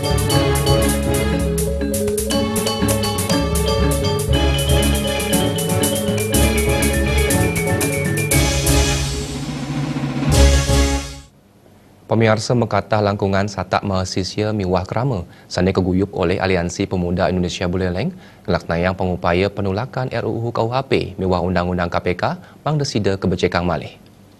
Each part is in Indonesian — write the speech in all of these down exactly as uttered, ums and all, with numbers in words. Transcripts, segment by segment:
Pemirsa mekatah langkungan satak mahasiswa miwah kerama sani keguyup oleh Aliansi Pemuda Indonesia Buleleng ngelaknayang pengupaya penolakan R U U K U H P miwah Undang-Undang K P K mang desida kebecekang malih.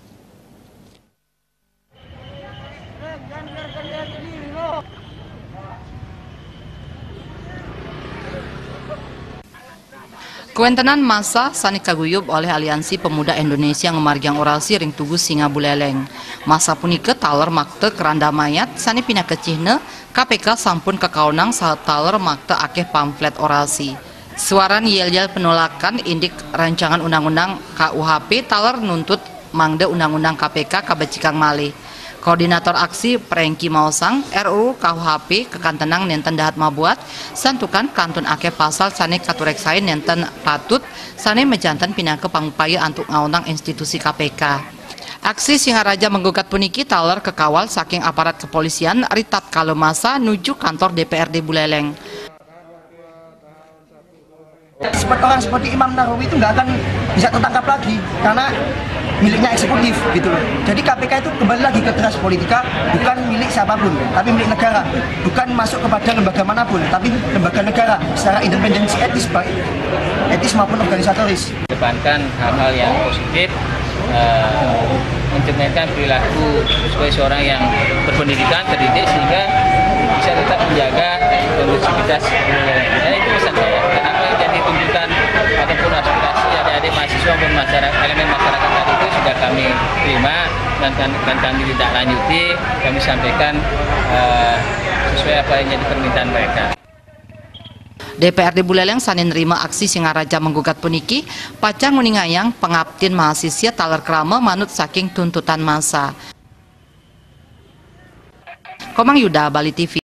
Kewentenan masa sani kaguyub oleh Aliansi Pemuda Indonesia ngemargiang orasi ring tugu Singa Buleleng. Masa punike taler makte keranda mayat sani pina kecihne K P K sampun kekaunang saat taler makte akeh pamflet orasi. Suaran yel-yel penolakan indik rancangan undang-undang K U H P taler nuntut mangde undang-undang K P K kabecikang malih. Koordinator aksi Prengki Mausang R U U K U H P kekantenang nenten dahat mabuat santukan kantun akeh pasal sane katureksain nenten patut sane mejantan pinangke pangupaya antuk ngaunang institusi K P K. Aksi Singaraja menggugat puniki taler kekawal saking aparat kepolisian ritat kalau masa nuju kantor D P R D Buleleng. Seperti orang seperti Imam Nahrawi itu nggak akan bisa tertangkap lagi karena miliknya eksekutif gitu loh. Jadi K P K itu kembali lagi ke teras politika, bukan milik siapapun, tapi milik negara. Bukan masuk kepada lembaga manapun, tapi lembaga negara secara independensi etis baik etis maupun organisatoris. Depankan hal-hal yang positif, uh, mencerminkan perilaku sebagai seorang yang berpendidikan, terdidik sehingga bisa tetap menjaga kondusivitas. Nah, itu pesan saya. Kenapa yang ditunjukkan ataupun aspirasi adik-adik mahasiswa maupun masyarakat, elemen masyarakat tadi itu sudah kami terima dan, dan kami tidak lanjuti, kami sampaikan uh, sesuai apa yang jadi permintaan mereka. D P R D Buleleng sani nerima aksi Singaraja menggugat puniki, pacang nguningayang pengabtin mahasiswa taler krama manut saking tuntutan masa. Komang Yuda, Bali T V.